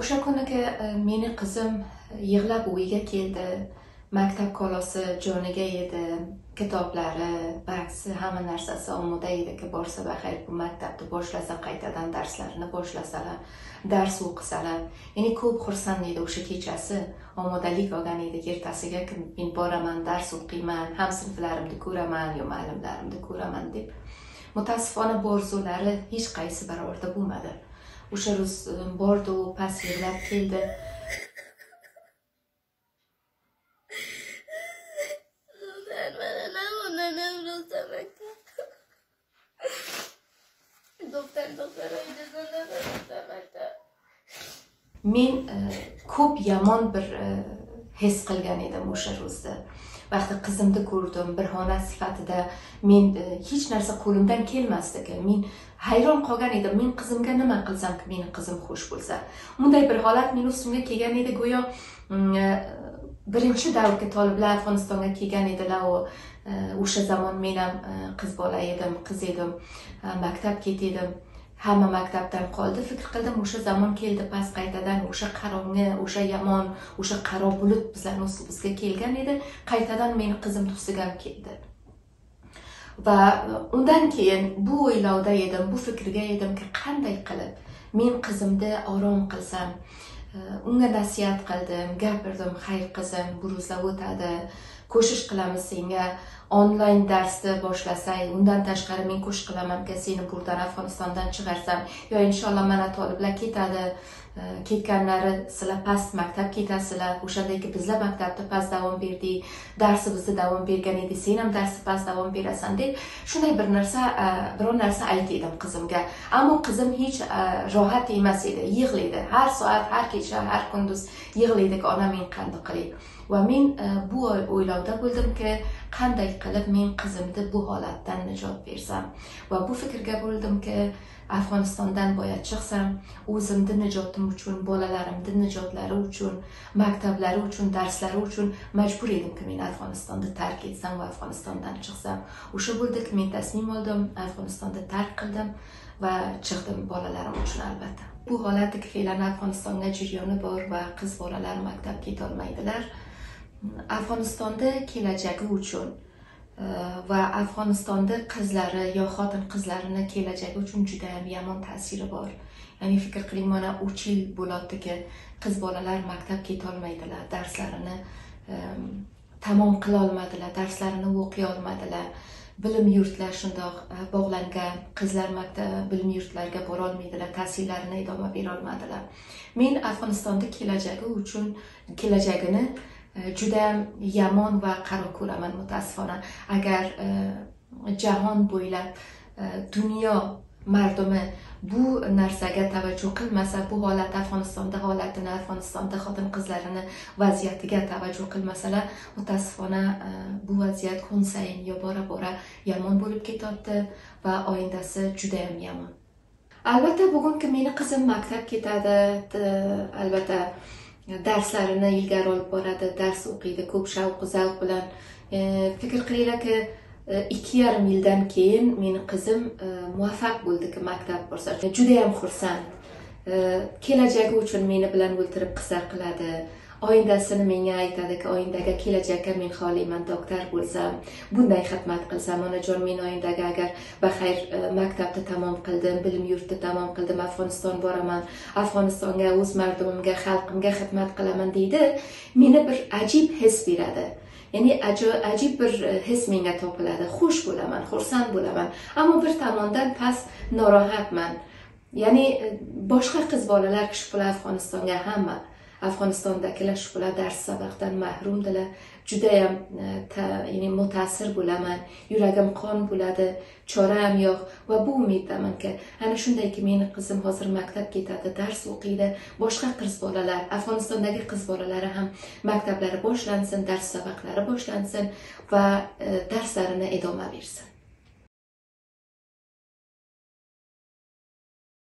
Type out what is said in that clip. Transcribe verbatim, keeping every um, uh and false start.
o'sha kuniga meni qizim yig'lab uyiga keldi. Maktab kolosi joniga edi, kitoblari, bahsi, hamma narsasi omoda ediki, borsa baxayr bu maktabni boshlasa, qaytadan darslarini boshlasalar, dars o'qisalar. Ya'ni ko'p xursand edi o'sha kechasi. Omodalik olgan edi, ertasiga men boraman, dars o'qiyman, ham sinflarimni ko'raman, yo ma'limlarimni ko'raman deb. Mutassifona bu orzulari hech qaysi barobarda bo'lmadi. O'sha ro'z bordi, u past yig'lab keldi. Men ko'p yomon bir his qilgan edim o'sha ro'zda. Vaqti qizimni ko'rdim, bir ona sifatida men hech narsa qo'limdan kelmasdi. Men hayron qolgan edim. Men qizimga nima qilsam-ki mening qizim xush bo'lsa. Bunday bir holat men ustimga kelgan edi, go'yo birinchi davrga toliblar Afg'onistonga kelgan edilar. O'sha zamon men ham qiz bola edim, qiz edim, maktab ketadim. Hamma maktabdan qoldi. Fikr qildim, o'sha zamon keldi, past qaytadan o'sha qarong'i, o'sha yomon, o'sha qaro bulut bizlarning ustimizga kelgan edi. Qaytadan meni qizim tusigan keldi. Va undan keyin bu o'ylovda edim, bu fikrga edimki, qanday qilib men qizimni orom qilsam. Unga nasihat qildim, gapirdim, xayr qizim, bu ro'zlar o'tadi. Ko'shish qilamiz senga onlayn darsni boshlasak, undan tashqari men qo'shiq qilamanki, seni buradan Afg'onistondan chiqarsam, yo inshaalloh mana toliblar ketadi, ketganlari sizlar past maktab ketasizlar, o'shandagi bizlar maktabda past davom berdik, darsimizni davom bergan edi, sen ham darsni past davom berasan deb shunday bir narsa, biror narsa aytdim qizimga. Ammo qizim hech rohat emas edi, yig'laydi. Har soat, har kecha, har kunduz yig'laydi-ki, ona men qanday qilay? Va men bu o'ylovda bo'ldimki, qanday qilib men qizimni bu holatdan najot bersam. Va bu fikrga bo'ldimki, Afg'onistondan boya chiqsam, o'zimni najotim uchun, bolalarimni najotlari uchun, maktablari uchun, darslari uchun majbur edimki, men Afg'onistonni tark etsam va Afg'onistondan chiqsam. O'sha bo'ldiki, men tasmim oldim, Afg'onistonni tark qildim va chiqdim bolalarim uchun albatta. Bu holatdagi fe'lan Afg'onistonga jiryoni bor va qiz bolalar maktabga keta olmaydilar. Afg'onistonda kelajagi uchun va Afg'onistonda qizlari yo xotin qizlarini kelajagi uchun juda ham yomon ta'siri bor. Ya'ni fikr qiling, mana uch yil bo'ladiki, qiz bolalar maktab keta olmaydilar, darslarini tamom qila olmadilar, darslarini o'qiy olmadilar. Bilim yurtlar shundoq bog'langan, qizlar maktab bilim yurtlariga bora olmaydilar, tahsillarini idoma bera olmadilar. Men Afg'onistonda kelajagi uchun kelajagini juda ham yomon va qaro ko'raman, mutassifona. Agar jahon bo'ylab dunyo mardumi bu narsaga tavajjuh qilmasa, bu holat Afg'onistonda holatini, Afg'onistonda xotin qizlarini vaziyatiga tavajjuh qilmasalar, mutassifona bu vaziyat kun sayin yo bora-bora yomon bo'lib ketyapti va oyindasi juda ham yomon. Albatta, bugungi meni qizim maktab ketadi, albatta darslarini ilgari olib boradi, dars o'qiydi, ko'p shavq zavq bilan. Fikr qilinglarki, ikki yarim yildan keyin meni qizim muvaffaq bo'ldiki, maktab borsa. Juda ham xursand. Kelajagi uchun meni bilan o'ltirib qissa qiladi. Oyindasini menga aytadiki, oyindaga kelajakka men xohlayman doktor bo'lsam, bunday xizmat qilsam, onajon men oyindaga agar baxayr maktabni tamom qildim, bilim yurtni tamom qildim, Afg'oniston boraman, Afg'onistonga, o'z mardumimga, xalqimga xizmat qilaman deydi, meni bir ajib his beradi. Ya'ni ajib bir his menga topiladi, xush bo'laman, xursand bo'laman, ammo bir tomondan past norohatman. Ya'ni boshqa qiz bolalar shular Afg'onistonga hamma Afg'onistondagilar shular dars sabaqdan mahrumdilar. Juda ham ya'ni mutassir bo'laman, yuragim qon bo'ladi, chora ham yo'q va bu umiddamanki, ana shundayki meni qizim hozir maktab ketadi, dars o'qiydi, boshqa qiz bolalar, Afg'onistondagi qiz bolalari ham maktablari boshlansin, dars sabaqlari boshlansin va darslarini idoma bersin.